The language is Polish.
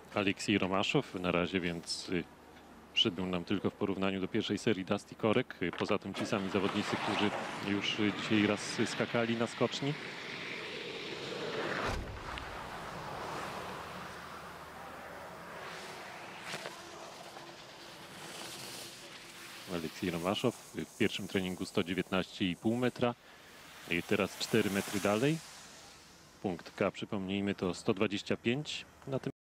Aleksiej Romaszow na razie, więc przybył nam tylko w porównaniu do pierwszej serii Dusty Korek. Poza tym ci sami zawodnicy, którzy już dzisiaj raz skakali na skoczni. Aleksiej Romaszow w pierwszym treningu 119,5 metra. I teraz 4 metry dalej. Punkt K, przypomnijmy, to 125 na tym.